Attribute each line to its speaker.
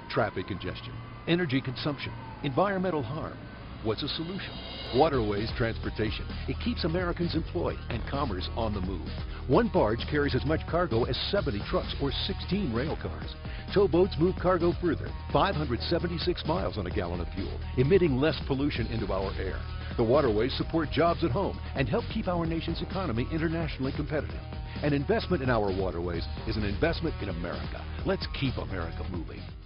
Speaker 1: Traffic congestion, energy consumption, environmental harm. What's a solution? Waterways transportation. It keeps Americans employed and commerce on the move. One barge carries as much cargo as 70 trucks or 16 rail cars. Towboats move cargo further, 576 miles on a gallon of fuel, emitting less pollution into our air. The waterways support jobs at home and help keep our nation's economy internationally competitive. An investment in our waterways is an investment in America. Let's keep America moving.